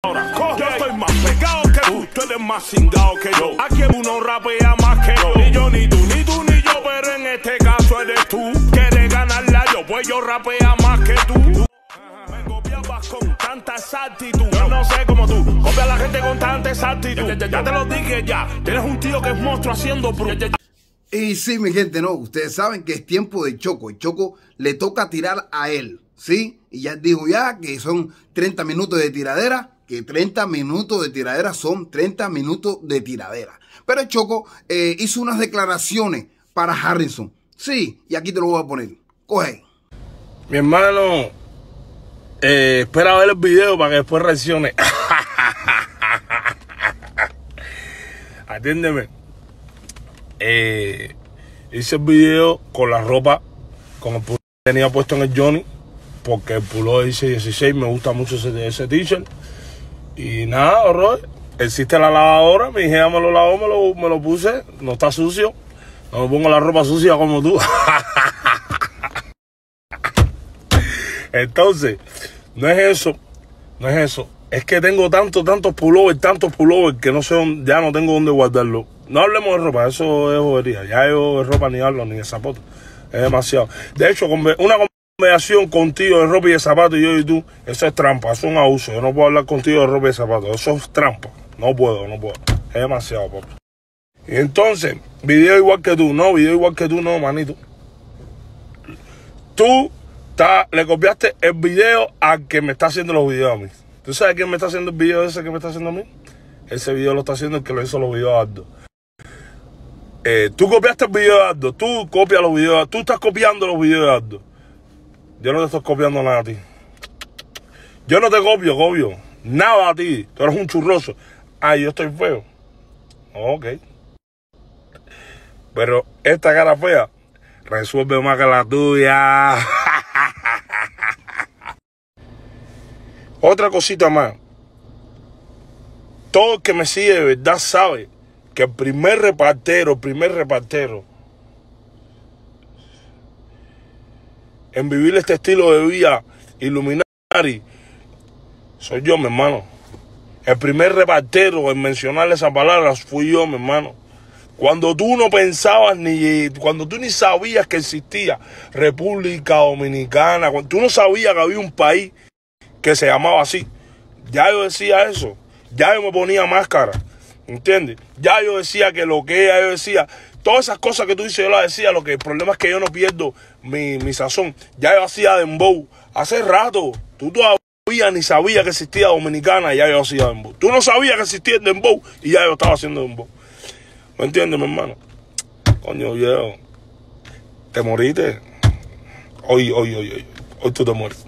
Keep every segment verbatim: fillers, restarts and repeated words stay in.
Ahora, yo estoy más pegado que tú, tú eres más cingado que yo. Aquí uno rapea más que yo. Ni yo, ni tú, ni tú, ni yo, pero en este caso eres tú. Quieres ganarla yo, pues yo rapea más que tú. Me copiabas con tanta exactitud. Yo no sé cómo tú copias a la gente con tanta exactitud. Ya, ya, ya te lo dije ya, tienes un tío que es monstruo haciendo pro. Ya, ya. Y sí, mi gente, no, ustedes saben que es tiempo de Choco. El Choco le toca tirar a él, ¿sí? Y ya dijo ya que son treinta minutos de tiradera. Que treinta minutos de tiradera son treinta minutos de tiradera. Pero el Choco eh, hizo unas declaraciones para Harrison. Sí, y aquí te lo voy a poner. Coge. Mi hermano, eh, espera ver el video para que después reaccione. Atiéndeme. Eh, hice el video con la ropa, con el pullover que tenía puesto en el Johnny, porque el pullover dice dieciséis, me gusta mucho ese, ese t-shirt. Y nada, horror, existe la lavadora, mi hija me lo lavó, me lo, me lo puse, no está sucio, no me pongo la ropa sucia como tú. Entonces, no es eso, no es eso, es que tengo tantos, tantos pullovers, tantos pullovers que no sé, dónde, ya no tengo dónde guardarlo. No hablemos de ropa, eso es bobería, ya yo de ropa ni hablo, ni de zapatos, es demasiado. De hecho, una conversación contigo de ropa y de zapatos, y yo y tú, eso es trampa, eso es un abuso. Yo no puedo hablar contigo de ropa y de zapatos, eso es trampa. No puedo, no puedo. Es demasiado, papi. Y entonces, video igual que tú, no, video igual que tú, no, manito. Tú ta, le copiaste el video al que me está haciendo los videos a mí. ¿Tú sabes quién me está haciendo el video ese que me está haciendo a mí? Ese video lo está haciendo el que lo hizo los videos a Aldo. Eh, tú copiaste el video de Aldo, tú copias los videos, tú estás copiando los videos de Aldo. Yo no te estoy copiando nada a ti. Yo no te copio, copio. Nada a ti. Tú eres un churroso. Ah, yo estoy feo. Ok. Pero esta cara fea resuelve más que la tuya. Otra cosita más. Todo el que me sigue de verdad sabe que el primer repartero, el primer repartero en vivir este estilo de vida Illuminati, soy yo, mi hermano. El primer repartero en mencionarle esas palabras fui yo, mi hermano. Cuando tú no pensabas ni, cuando tú ni sabías que existía República Dominicana, cuando tú no sabías que había un país que se llamaba así, ya yo decía eso, ya yo me ponía máscara, ¿entiendes? Ya yo decía que lo que ya yo decía, todas esas cosas que tú dices, yo las decía. Lo que el problema es que yo no pierdo mi, mi sazón. Ya yo hacía dembow hace rato. Tú todavía ni sabías que existía Dominicana y ya yo hacía dembow. Tú no sabías que existía el dembow y ya yo estaba haciendo dembow. ¿Me entiendes, mi hermano? Coño, viejo, te moriste. Hoy, hoy, hoy, hoy. Hoy tú te mueres.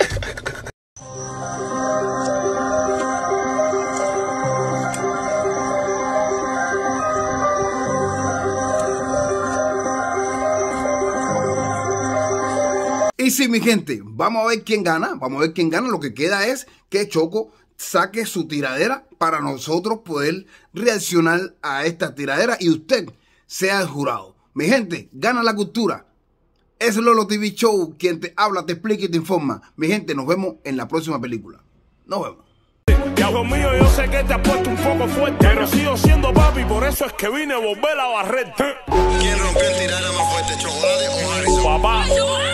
Y sí, mi gente, vamos a ver quién gana, vamos a ver quién gana. Lo que queda es que Choco saque su tiradera para nosotros poder reaccionar a esta tiradera y usted sea el jurado. Mi gente, gana la cultura. Es Lolo T V Show, quien te habla, te explica y te informa. Mi gente, nos vemos en la próxima película. Nos vemos. Dios mío, yo sé que te has puesto un poco fuerte, pero sigo siendo papi, por eso es que vine a volver a barrerte. ¿Quién rompió el tiradera más fuerte, Chocolate o Harrison? Papá.